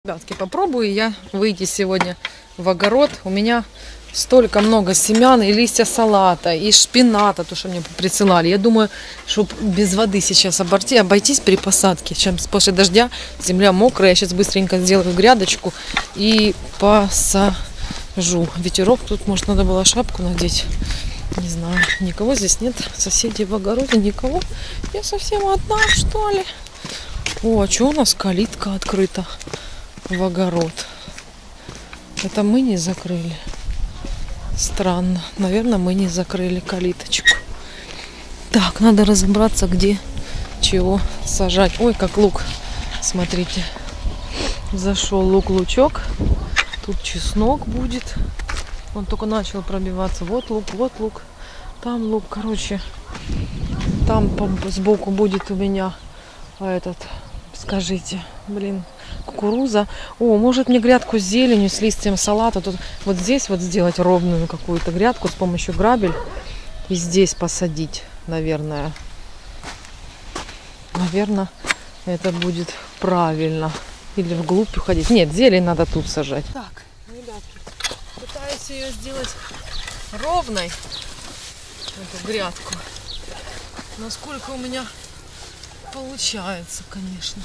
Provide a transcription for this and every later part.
Ребятки, попробую я выйти сегодня в огород. У меня столько много семян и листья салата, и шпината, то, что мне присылали. Я думаю, чтобы без воды сейчас обойтись при посадке. Сейчас после дождя земля мокрая. Я сейчас быстренько сделаю грядочку и посажу. Ветерок, тут, может, надо было шапку надеть. Не знаю, никого здесь нет. Соседей в огороде никого. Я совсем одна, что ли? О, а что у нас калитка открыта в огород? Это мы не закрыли. Странно. Наверное, мы не закрыли калиточку. Так, надо разобраться, где чего сажать. Ой, как лук. Смотрите. Зашел лук-лучок. Тут чеснок будет. Он только начал пробиваться. Вот лук. Там лук, короче. Там сбоку будет у меня скажите, кукуруза. О, может мне грядку с зеленью, с листьем салата. Тут вот здесь вот сделать ровную какую-то грядку с помощью грабель. И здесь посадить, наверное. Наверное, это будет правильно. Или вглубь уходить. Нет, зелень надо тут сажать. Так, ребятки, пытаюсь ее сделать ровной, эту грядку. Насколько у меня получается, конечно.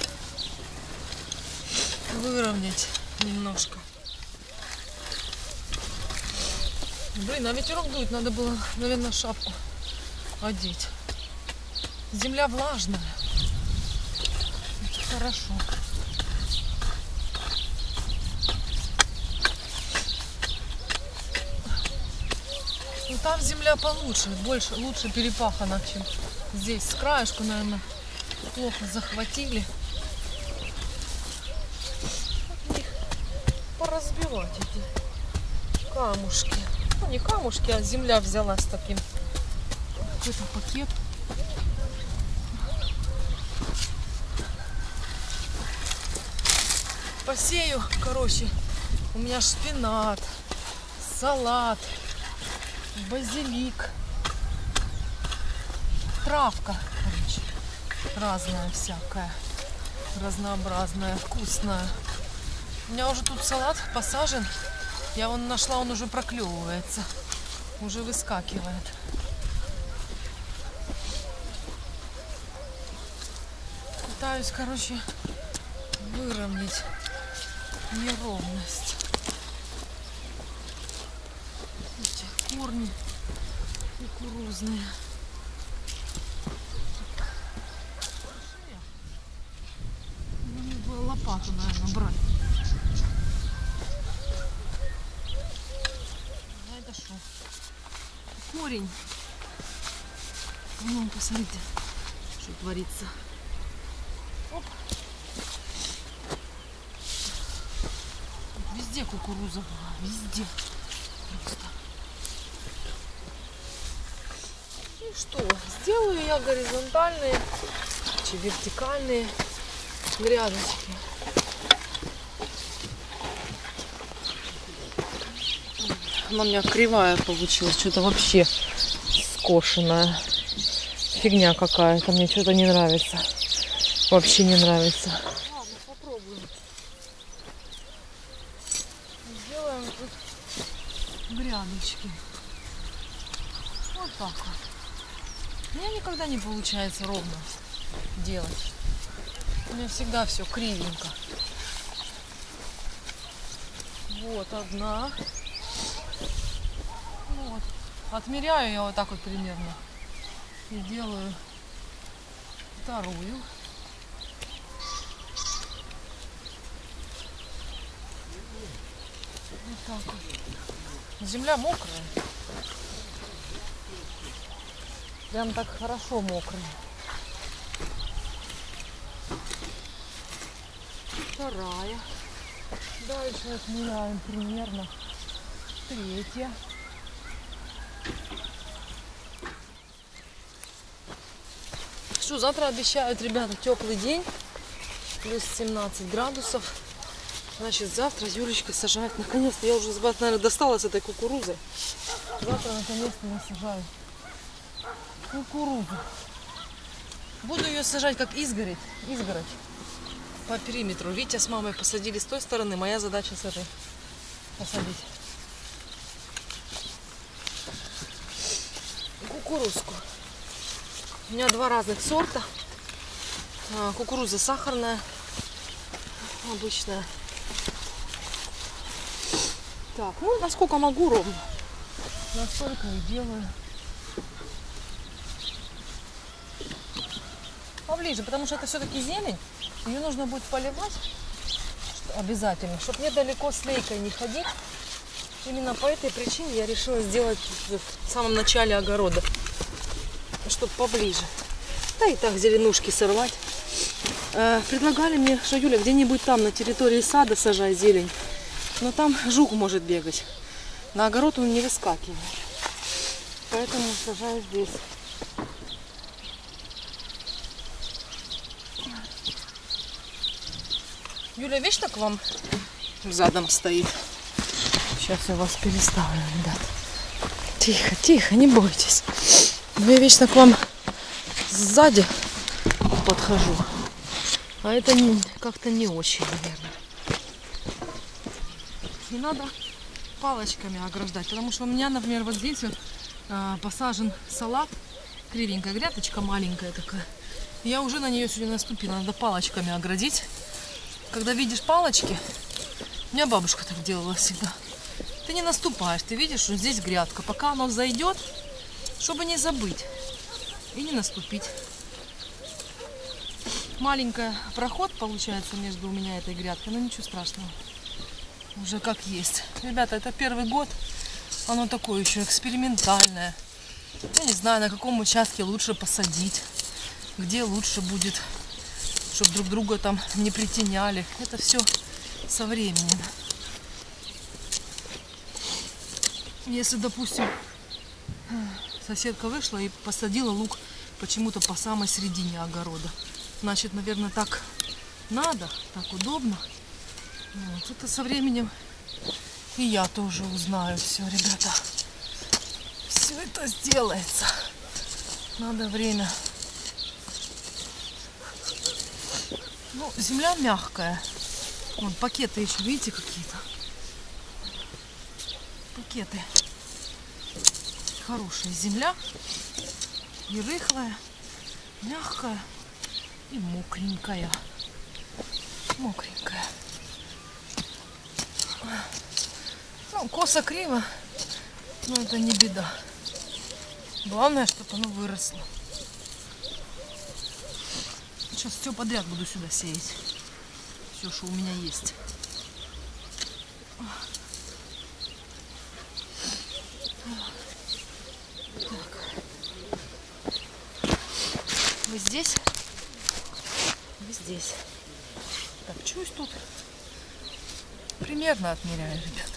Выровнять немножко. Блин, а ветерок дует, надо было, наверное, шапку одеть. Земля влажная. Это хорошо. Ну там земля получше, лучше перепахана, чем здесь. С краешку, наверное, плохо захватили. Поразбивать эти камушки. Ну, не камушки, а земля взяла с таким. Какой-то пакет. Посею, короче, у меня шпинат, салат, базилик, травка, короче, разная всякая, разнообразная, вкусная. У меня уже тут салат посажен. Я вон нашла, он уже проклевывается. Уже выскакивает. Пытаюсь, короче, выровнять неровность. Эти корни кукурузные. Надо было лопату, наверное, брать. Корень. Ну, посмотрите, что творится. Оп. Везде кукуруза была, везде. Просто. И что? Сделаю я горизонтальные, вертикальные грядочки. Она у меня кривая получилась, что-то вообще скошенная. Фигня какая-то, мне что-то не нравится. Вообще не нравится. Ладно, попробуем. Сделаем тут грядочки. Вот так вот. У меня никогда не получается ровно делать. У меня всегда все кривенько. Вот одна. Вот. Отмеряю я вот так вот примерно. И делаю вторую. Вот так вот. Земля мокрая. Прям так хорошо мокрая. Вторая. Дальше отмеряем примерно. Третья. Что, завтра обещают, ребята, теплый день. Плюс 17 градусов. Значит, завтра Юлечка сажает. Наконец-то я уже, наверное, достала с этой кукурузой. Завтра, наконец-то, я сажаю кукурузу. Буду ее сажать как изгородь. по периметру. Витя с мамой посадили с той стороны, моя задача посадить кукурузку. У меня два разных сорта. Кукуруза сахарная, обычная. Так, ну насколько могу ровно, настолько и делаю. Поближе, потому что это все-таки зелень. Ее нужно будет поливать обязательно, чтобы недалеко с лейкой не ходить. Именно по этой причине я решила сделать в самом начале огорода, чтобы поближе. Да и так зеленушки сорвать. Предлагали мне, что Юля, где-нибудь там на территории сада сажай зелень. Но там жук может бегать. На огород он не выскакивает. Поэтому сажаю здесь. Юля, видишь, так вам задом стоит. Сейчас я вас переставлю, ребят. Тихо, тихо, не бойтесь. Я вечно к вам сзади подхожу. А это как-то не очень, наверное. Не надо палочками ограждать, потому что у меня, например, вот здесь вот посажен салат, кривенькая грядочка маленькая такая. Я уже на нее сегодня наступила, надо палочками оградить. Когда видишь палочки, у меня бабушка так делала всегда. Ты не наступаешь, ты видишь, что здесь грядка. Пока оно взойдет, чтобы не забыть и не наступить. Маленький проход получается между у меня и этой грядкой, но ничего страшного. Уже как есть. Ребята, это первый год. Оно такое еще экспериментальное. Я не знаю, на каком участке лучше посадить. Где лучше будет, чтобы друг друга там не притеняли. Это все со временем. Если, допустим, соседка вышла и посадила лук почему-то по самой середине огорода, значит, наверное, так надо, так удобно. Вот. Это со временем и я тоже узнаю все, ребята. Все это сделается. Надо время. Ну, земля мягкая. Вон, пакеты еще, видите, какие-то. Пакеты. Хорошая земля. И рыхлая, мягкая и мокренькая. Мокренькая. Ну, косо криво, но это не беда. Главное, чтобы оно выросло. Сейчас все подряд буду сюда сеять. Все, что у меня есть. Так. Вы здесь? Вы здесь. Так, чусь тут. Примерно отмеряю, ребята.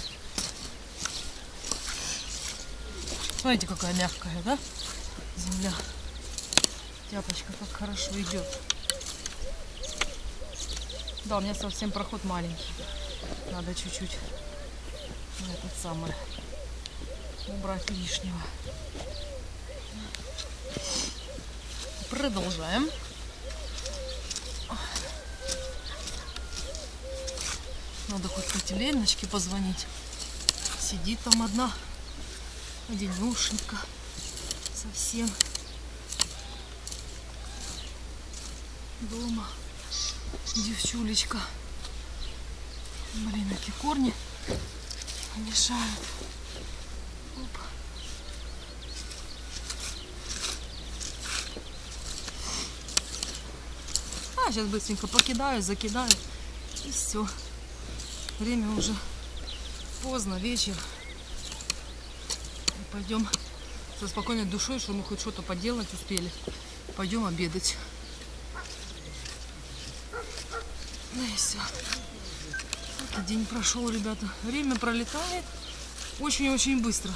Смотрите, какая мягкая, да? Земля. Тяпочка как хорошо идет. Да, у меня совсем проход маленький. Надо чуть-чуть этот самый убрать лишнего. Продолжаем. Надо хоть Катериночке позвонить. Сидит там одна. Одинешенька. Совсем. Дома. Девчулечка. Блин, эти корни мешают. Оп. Сейчас быстренько покидаю, закидаю. И все. Время уже поздно, вечер. И пойдем со спокойной душой, что мы хоть что-то поделать успели. Пойдем обедать. Ну и все. Так и день прошел, ребята. Время пролетает очень-очень быстро.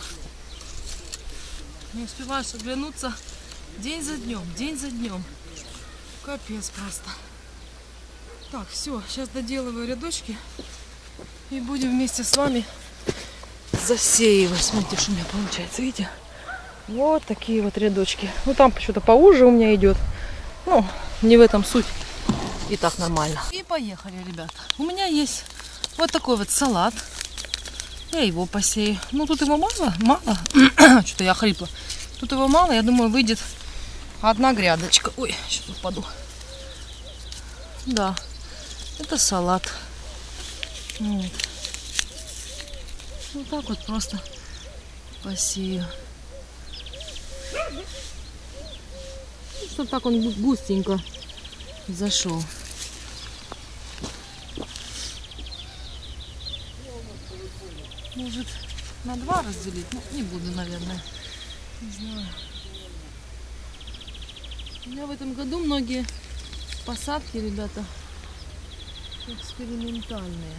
Не успеваешь оглянуться день за днем, день за днем. Капец просто. Так, все, сейчас доделываю рядочки. И будем вместе с вами засеивать. Смотрите, что у меня получается, видите? Вот такие вот рядочки. Ну там почему-то поуже у меня идет. Ну, не в этом суть. И так нормально. И поехали, ребята. У меня есть вот такой вот салат. Я его посею. Ну, тут его мало. Мало. Что-то я хрипла. Тут его мало. Я думаю, выйдет одна грядочка. Ой, сейчас упаду. Да, это салат. Вот. Вот так вот просто посею. Чтобы так он густенько зашел. Может, на 2 разделить? Ну, не буду, наверное. Не знаю. У меня в этом году многие посадки, ребята, экспериментальные.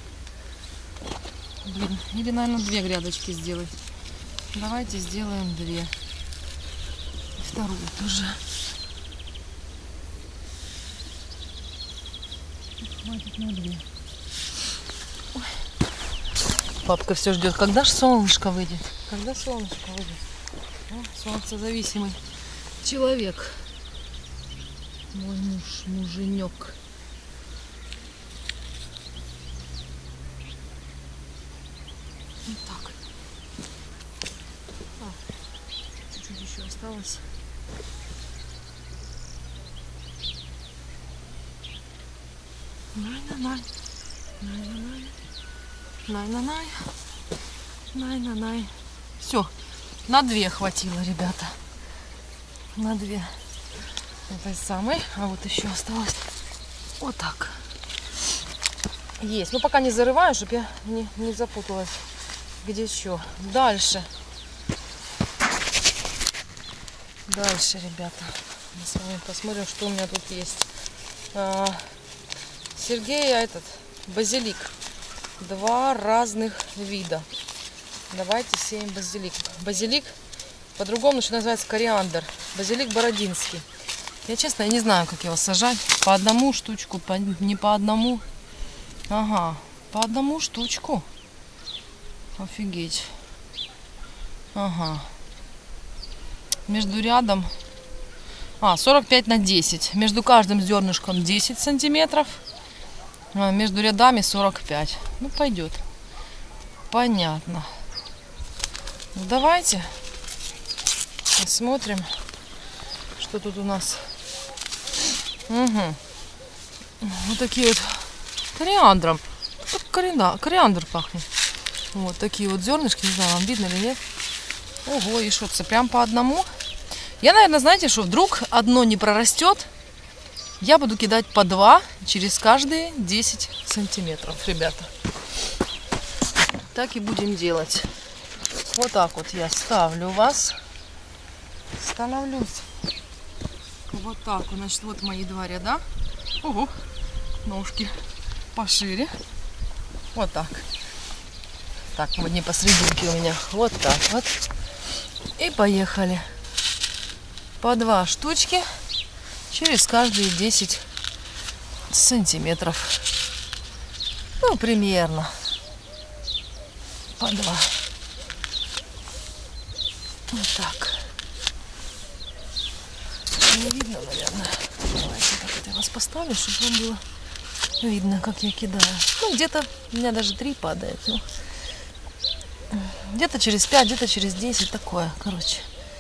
Блин, или, наверное, 2 грядочки сделать. Давайте сделаем 2. И вторую тоже. Хватит на 2. Ой. Папка все ждет, когда же солнышко выйдет. Когда солнышко выйдет. О, солнцезависимый человек. Мой муж, муженек. Вот так. Чуть-чуть еще осталось. Най-на-най. Най-на-най. Най-на-най. Най-на-най. Все. На 2 хватило, ребята. На 2. Этой самой. А вот еще осталось. Вот так. Есть. Ну, пока не зарываю, чтобы я не запуталась. Где еще? Дальше. Дальше, ребята. Мы с вами посмотрим, что у меня тут есть. Сергея этот базилик. 2 разных вида. Давайте сеем базилик. Базилик по-другому еще называется кориандр. Базилик бородинский. Я, честно, я не знаю, как его сажать. По одному штучку, не по одному. Ага, по одному штучку. Офигеть. Ага. Между рядом 45 на 10. Между каждым зернышком 10 сантиметров. А между рядами 45. Ну, пойдет. Понятно. Ну, давайте посмотрим, что тут у нас. Угу. Вот такие вот кориандром. Кориандр пахнет. Вот такие вот зернышки. Не знаю, вам видно или нет. Ого, и что-то прям по одному. Я, наверное, знаете, что вдруг одно не прорастет, я буду кидать по 2 через каждые 10 сантиметров, ребята. Так и будем делать. Вот так вот я ставлю вас. Становлюсь. Вот так. Значит, вот мои 2 ряда. Ого, ножки пошире. Вот так. Так, вот не посерединке у меня. Вот так вот. И поехали. По 2 штучки через каждые 10 сантиметров. Ну, примерно. По 2. Вот так. Не видно, наверное. Давайте так вот я вас поставлю, чтобы вам было видно, как я кидаю. Ну, где-то у меня даже 3 падает. Ну, где-то через 5, где-то через 10. Такое, короче.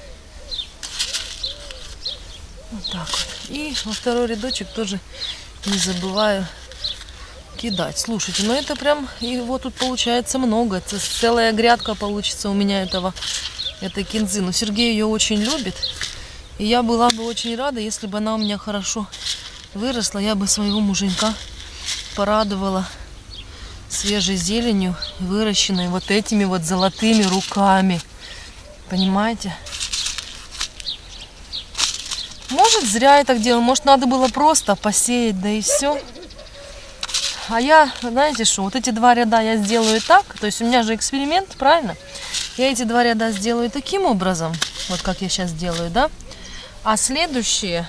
Вот так вот. И во второй рядочек тоже не забываю кидать. Слушайте, ну это прям, его тут получается много. Это целая грядка получится у меня этой кинзы. Но Сергей ее очень любит. И я была бы очень рада, если бы она у меня хорошо выросла. Я бы своего муженька порадовала свежей зеленью, выращенной вот этими вот золотыми руками. Понимаете? Может, зря я так делаю. Может, надо было просто посеять, да и все. А я, знаете что, вот эти 2 ряда я сделаю так. То есть у меня же эксперимент, правильно? Я эти 2 ряда сделаю таким образом. Вот как я сейчас делаю, да? А следующие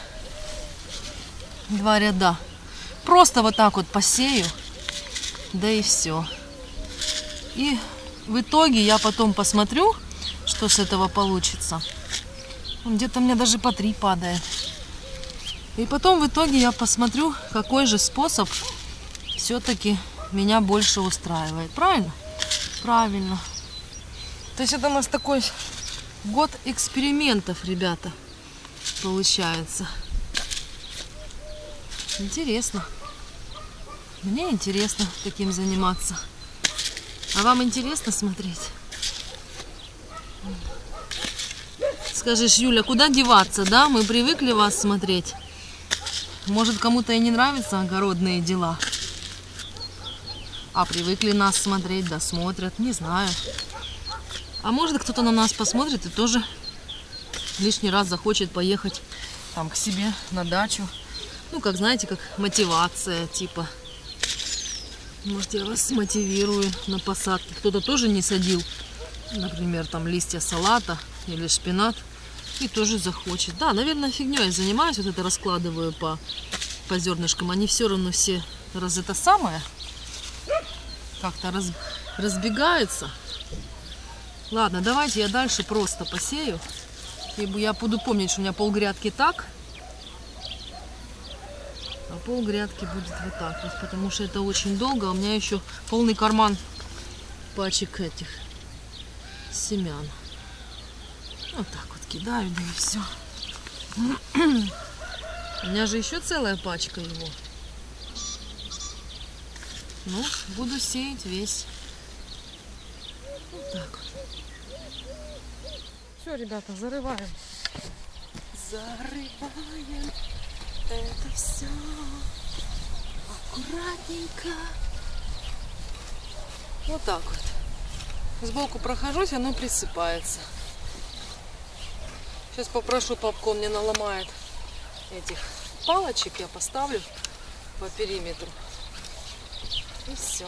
2 ряда просто вот так вот посею. Да и все. И в итоге я потом посмотрю, что с этого получится. Где-то у меня даже по 3 падает. И потом в итоге я посмотрю, какой же способ все-таки меня больше устраивает. Правильно? Правильно. То есть это у нас такой год экспериментов, ребята, получается. Интересно. Мне интересно таким заниматься. А вам интересно смотреть? Скажешь, Юля, куда деваться, да? Мы привыкли вас смотреть. Может, кому-то и не нравятся огородные дела. А привыкли нас смотреть, да смотрят, не знаю. А может, кто-то на нас посмотрит и тоже лишний раз захочет поехать там к себе на дачу. Ну, как, знаете, как мотивация, типа. Может, я вас мотивирую на посадке. Кто-то тоже не садил, например, там листья салата или шпинат, и тоже захочет. Да, наверное, фигней занимаюсь, вот это раскладываю по зернышкам. Они все равно все это самое как-то разбегаются. Ладно, давайте я дальше просто посею. И я буду помнить, что у меня полгрядки так, а полгрядки будет вот так вот, потому что это очень долго. У меня еще полный карман пачек этих семян. Вот так вот кидаю, да и все. У меня же еще целая пачка его. Ну, буду сеять весь. Вот так вот. Все, ребята, зарываем. Зарываем это все аккуратненько. Вот так вот. Сбоку прохожусь, оно присыпается. Сейчас попрошу, папку мне наломает этих палочек, я поставлю по периметру. И все.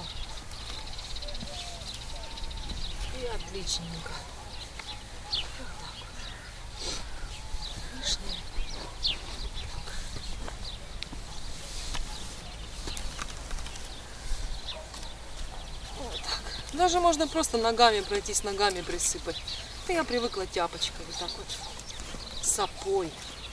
И отличненько. Вот так вот. Лишнее. Вот так. Даже можно просто ногами пройтись, ногами присыпать. И я привыкла тяпочкой вот так вот. Сапой.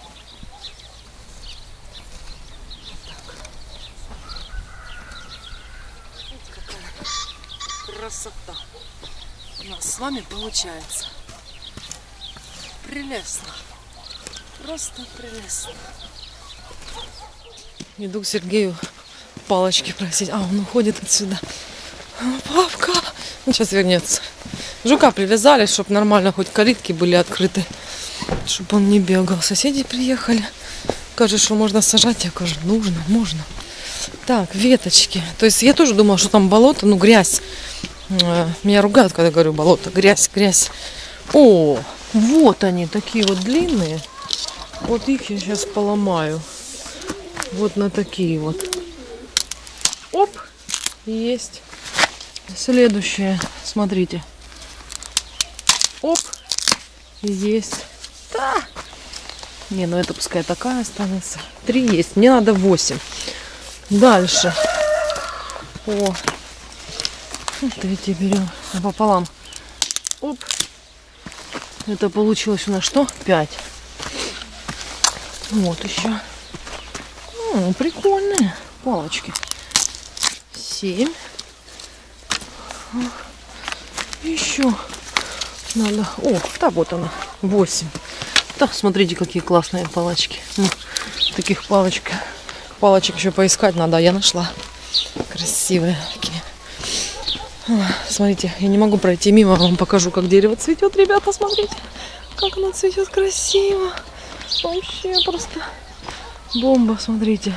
Красота у нас с вами получается. Прелестно. Просто прелестно. Иду к Сергею палочки просить. А, он уходит отсюда. Папка! Он сейчас вернется. Жука привязали, чтобы нормально хоть калитки были открыты. Чтобы он не бегал. Соседи приехали. Кажется, что можно сажать. Я говорю, нужно, можно. Так, веточки. То есть я тоже думала, что там болото, ну грязь. Меня ругают, когда говорю болото. Грязь, грязь. О, вот они, такие вот длинные. Вот их я сейчас поломаю. Вот на такие вот. Оп, есть. Следующее, смотрите. Оп, есть. Да. Не, ну это пускай такая останется. 3 есть, мне надо 8. Дальше. О. Третье берем пополам. Оп. Это получилось у нас что? 5. Вот еще. Прикольные палочки. 7. Еще надо. О, да, вот она. 8. Да, смотрите, какие классные палочки. Ну, таких палочек еще поискать надо. Я нашла. Красивые такие. Смотрите, я не могу пройти мимо, вам покажу, как дерево цветет, ребята, смотрите, как оно цветет красиво, вообще просто бомба, смотрите,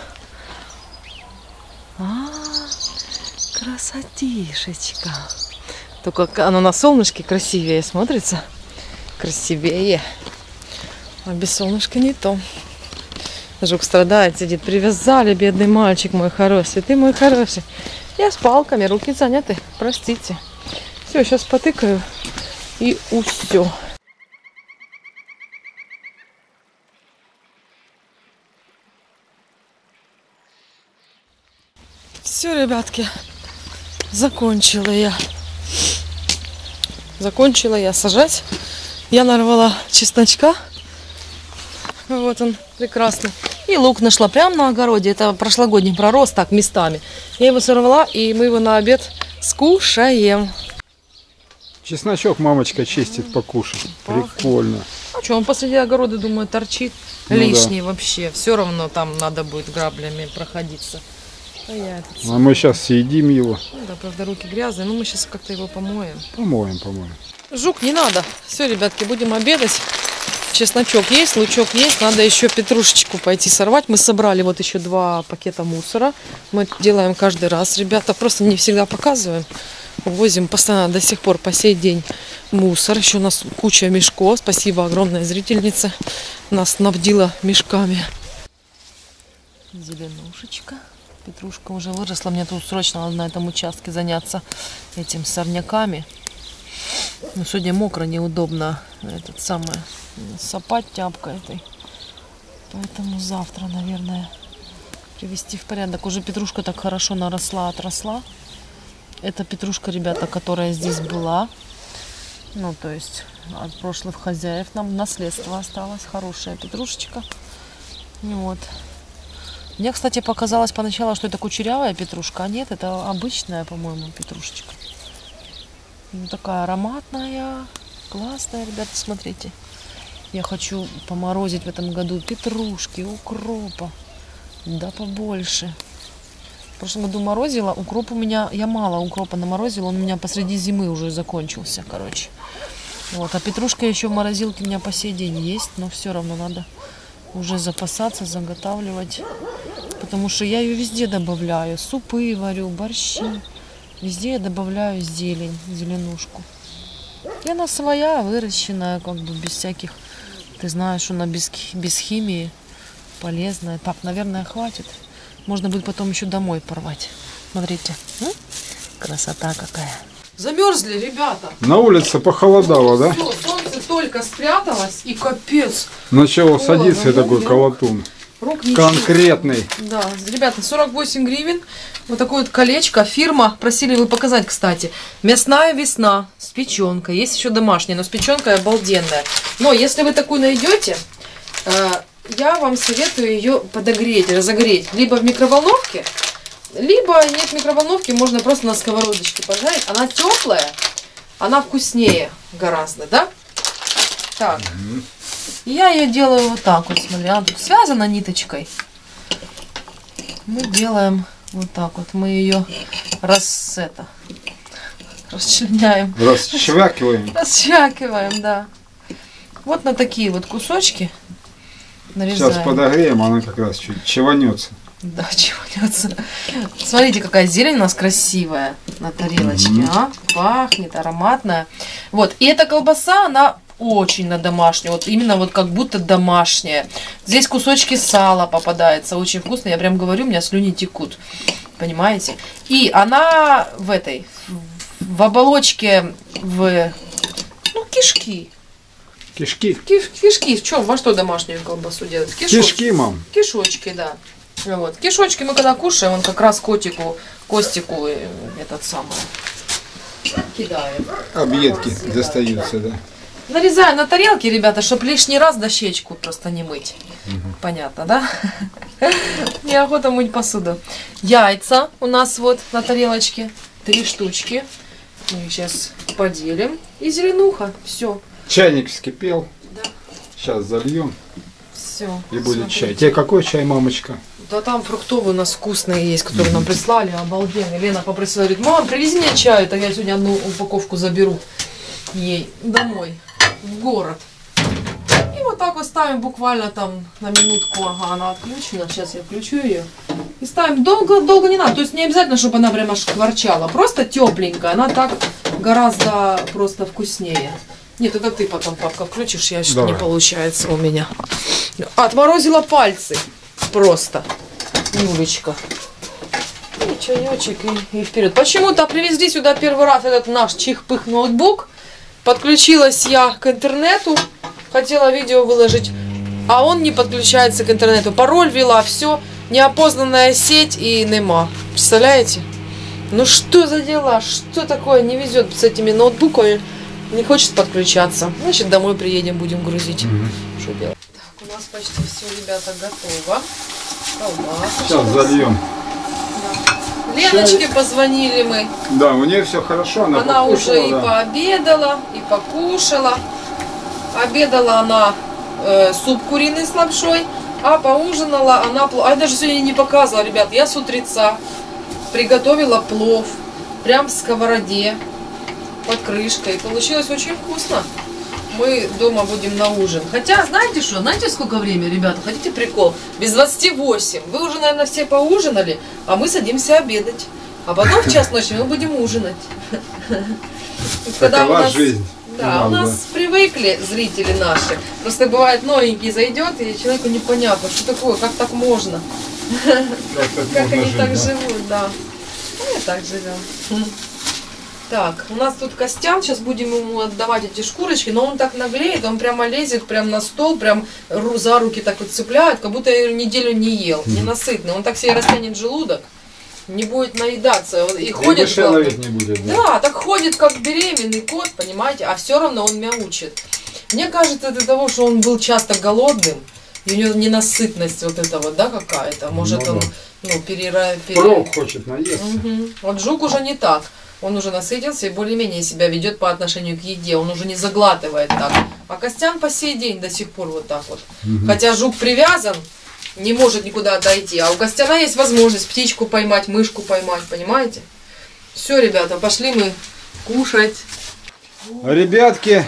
красотишечка, только оно на солнышке красивее смотрится, красивее, а без солнышка не то. Жук страдает, сидит, привязали, бедный мальчик мой хороший, ты мой хороший. Я с палками, руки заняты, простите. Все, сейчас потыкаю и усё. Все, ребятки, закончила я сажать. Я нарвала чесночка. Вот он, прекрасный. И лук нашла прямо на огороде. Это прошлогодний пророс, так, местами. Я его сорвала, и мы его на обед скушаем. Чесночок мамочка чистит покушать. Прикольно. А что, он посреди огорода, думаю, торчит. Ну Лишний вообще. Все равно там надо будет граблями проходиться. А мы сейчас съедим его. Ну да, правда, руки грязные, но мы сейчас как-то его помоем. Помоем. Жук не надо. Все, ребятки, будем обедать. Чесночок есть, лучок есть. Надо еще петрушечку пойти сорвать. Мы собрали вот еще 2 пакета мусора. Мы это делаем каждый раз, ребята. Просто не всегда показываем. Увозим постоянно до сих пор, по сей день, мусор. Еще у нас куча мешков. Спасибо огромной зрительнице. Нас снабдила мешками. Зеленушечка. Петрушка уже выросла. Мне тут срочно надо на этом участке заняться этим сорняками. Но сегодня мокро, неудобно этот самый сапать тяпкой этой. Поэтому завтра, наверное, привести в порядок. Уже петрушка так хорошо наросла, отросла. Это петрушка, ребята, которая здесь была. Ну, то есть от прошлых хозяев нам наследство осталось. Хорошая петрушечка. Вот. Мне, кстати, показалось поначалу, что это кучерявая петрушка. А нет, это обычная, по-моему, петрушечка. Ну, такая ароматная. Классная, ребята, смотрите. Я хочу поморозить в этом году петрушки, укропа. Да побольше. В прошлом году морозила. Укроп у меня... Я мало укропа наморозила. Он у меня посреди зимы уже закончился, короче. Вот. А петрушка еще в морозилке у меня по сей день есть. Но все равно надо уже запасаться, заготавливать. Потому что я ее везде добавляю. Супы варю, борщи. Везде я добавляю зелень, зеленушку. И она своя, выращенная, как бы без всяких... Ты знаешь, она без химии, полезная. Так, наверное, хватит. Можно будет потом еще домой порвать. Смотрите. Красота какая. Замерзли, ребята. На улице похолодало, да? Все, солнце только спряталось, и капец. Начало садиться такой колотун. Конкретный. Да, ребята, 48 гривен. Вот такое вот колечко. Фирма, просили вы показать, кстати. Мясная весна с печенкой. Есть еще домашняя, но с печенкой обалденная. Но если вы такую найдете, я вам советую ее подогреть, разогреть. Либо в микроволновке, либо нет микроволновки, можно просто на сковородочке пожарить. Она теплая, она вкуснее гораздо, да? Так. И я ее делаю вот так вот, смотри, она тут связана ниточкой. Мы делаем вот так вот, мы ее расчленяем. Расчвякиваем. Расчвякиваем, да. Вот на такие вот кусочки нарезаем. Сейчас подогреем, она как раз чуть чеванется. Да, чеванется. Смотрите, какая зелень у нас красивая на тарелочке, а? Пахнет, ароматная. Вот, и эта колбаса, она... Очень на домашнюю, вот именно вот как будто домашняя. Здесь кусочки сала попадается, очень вкусно, я прям говорю, у меня слюни текут, понимаете? И она в оболочке, кишки. Кишки? Кишки, во что домашнюю колбасу делать? Кишки, мам. Кишочки, да. Вот. Кишочки мы когда кушаем, он как раз Костику этот самый кидаем. Объедки достаются, да. Нарезаю на тарелки, ребята, чтобы лишний раз дощечку просто не мыть. Понятно, да? Неохота мыть посуду. Яйца у нас вот на тарелочке. 3 штучки. Мы их сейчас поделим. И зеленуха. Все. Чайник вскипел. Да. Сейчас зальем. Все. И будет чай. Тебе какой чай, мамочка? Да там фруктовый у нас вкусные есть, которые нам прислали. Обалденный. Лена попросила, говорит, мам, привези мне чаю, то я сегодня одну упаковку заберу ей домой. В город. И вот так вот ставим буквально там на минутку. Ага, она отключена. Сейчас я включу ее. И ставим долго не надо. То есть не обязательно, чтобы она прямо шкварчала. Просто тепленькая. Она так гораздо просто вкуснее. Нет, это ты потом, папка, включишь. Я что-то не получается у меня. Отморозила пальцы. Просто. Юлечка. И чаечек, и вперед. Почему-то привезли сюда первый раз этот наш чих-пых ноутбук. Подключилась я к интернету, хотела видео выложить, а он не подключается к интернету. Пароль ввела, все, неопознанная сеть и нема. Представляете? Ну что за дела? Что такое? Не везет с этими ноутбуками. Не хочет подключаться. Значит, домой приедем, будем грузить. Что делать? Так, У нас почти все, ребята, готово. Колбасочка. Сейчас зальем. Да. Леночке позвонили мы. Да, у нее все хорошо. Она уже и да. пообедала, и покушала. Обедала она суп куриный с лапшой, а поужинала она... А я даже сегодня не показывала, ребят. Я с утреца приготовила плов. Прям в сковороде. Под крышкой. Получилось очень вкусно. Мы дома будем на ужин. Хотя, знаете что? Знаете, сколько время, ребята? Хотите прикол? Без 28. Вы уже, наверное, все поужинали, а мы садимся обедать. А потом в час ночи мы будем ужинать. Такова жизнь. Да, у нас привыкли зрители наши. Просто бывает новенький зайдет, и человеку непонятно, что такое, как так можно. Как они так живут, да. Мы так живем. Так, у нас тут Костян, сейчас будем ему отдавать эти шкурочки, но он так наглеет, он прямо лезет прямо на стол, прям за руки так вот цепляет, как будто я неделю не ел, ненасытный. Он так себе растянет желудок, не будет наедаться. И ходит, не будет, да, так ходит, как беременный кот, понимаете, а все равно он мяучит. Мне кажется, это того, что он был часто голодным, и у него ненасытность вот эта вот, да, какая-то. Может, он, Проб хочет наесться. Угу. Вот жук уже не так. Он уже насытился и более-менее себя ведет по отношению к еде. Он уже не заглатывает так. А Костян по сей день до сих пор вот так вот. Хотя жук привязан, не может никуда отойти. А у Костяна есть возможность птичку поймать, мышку поймать, понимаете? Все, ребята, пошли мы кушать. Ребятки,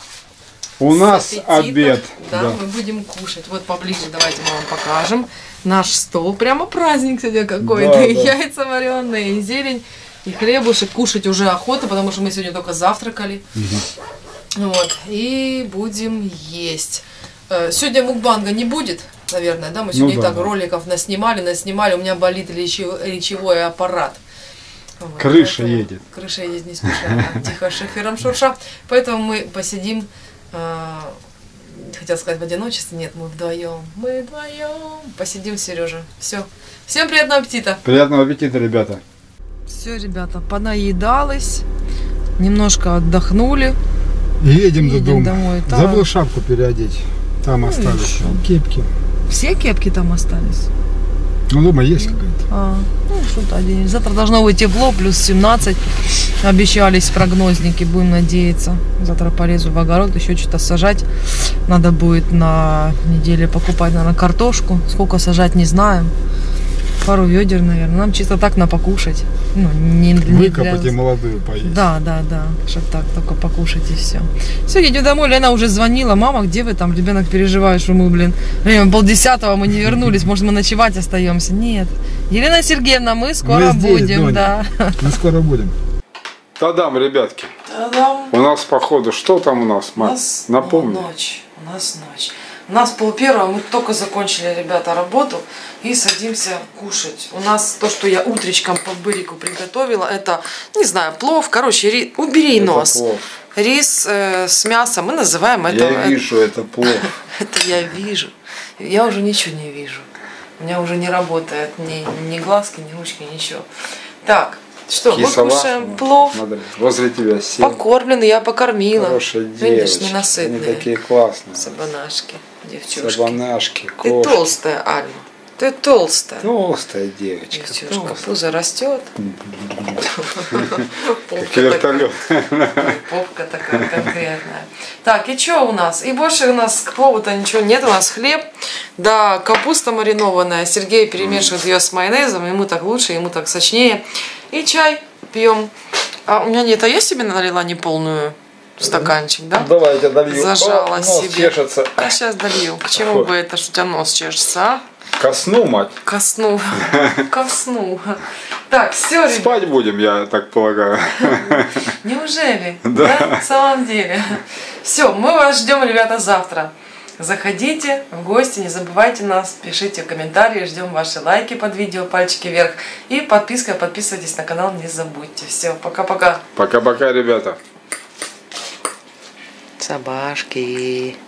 у нас обед. Да, мы будем кушать. Вот поближе давайте мы вам покажем. Наш стол. Прямо праздник сегодня какой-то. Да, яйца вареные, и зелень. И хлебушек, кушать уже охота, потому что мы сегодня только завтракали. Вот, и будем есть. Сегодня мукбанга не будет, наверное, да? Мы сегодня так роликов наснимали. У меня болит речевой аппарат. Вот, крыша едет. Крыша едет не спеша, тихо шифером шурша. Поэтому мы посидим, хотел сказать в одиночестве, нет, мы вдвоем. Посидим, Сережа. Все. Всем приятного аппетита. Приятного аппетита, ребята. Все, ребята, понаедалось, немножко отдохнули. Едем до дома. Домой. Забыл шапку переодеть. Там остались кепки. Все кепки там остались? Ну, дома есть какая-то. Что-то оденем. Завтра должно быть тепло, плюс 17. Обещались прогнозники, будем надеяться. Завтра полезу в огород, еще что-то сажать. Надо будет на неделе покупать, наверное, картошку. Сколько сажать, не знаем. Пару ведер, наверное. Нам чисто так на покушать. Ну, не выкопать для... и молодую поесть. Да. Чтобы так только покушать и все. Все, едем домой. Лена уже звонила. Мама, где вы там? Ребенок переживает, что мы, время 9:30 мы не вернулись. Может, мы ночевать остаемся? Нет. Елена Сергеевна, мы скоро будем. Доня. Да. Мы скоро будем. Та-дам, ребятки. Та-дам. У нас, походу, что там у нас, Мать? Напомни. Ночь. У нас ночь. У нас 11:30, мы только закончили, ребята, работу и садимся кушать. У нас то, что я утречком по бырику приготовила, это, не знаю, плов, короче, убери нос. Плов. Рис с мясом, мы называем это... Я вижу, это плов. Это я вижу. Я уже ничего не вижу. У меня уже не работает ни глазки, ни ручки, ничего. Так. Что, Кисова, мы кушаем плов. Смотри, возле тебя сел. Покормленный, я покормила. Хорошая Видишь, девочка. ненасытные. Они такие классные. Сабанашки, девчушки. Сабанашки, Ты кошки. толстая, Альма. Ты толстая. Толстая девочка. Девчушка, пузо растет. Как вертолет. Попка такая конкретная. Так, и что у нас? И больше у нас к плову-то ничего нет. У нас хлеб. Да, капуста маринованная. Сергей перемешивает ее с майонезом. Ему так лучше, ему так сочнее. И чай пьем. А у меня нет. А я себе налила неполную стаканчик, да? Давай, я тебя долью. Зажала себе. Чешется. Я сейчас долью. К чему бы это, что у тебя нос чешется, а? Ко сну, мать. Ко сну. Ко сну. Так, все, ребят. Спать будем, я так полагаю. Неужели? Да. В самом деле. Все, мы вас ждем, ребята, завтра. Заходите в гости, не забывайте нас, пишите комментарии, ждем ваши лайки под видео, пальчики вверх. И подписывайтесь на канал, не забудьте. Все, пока-пока. Пока-пока, ребята. Собашки.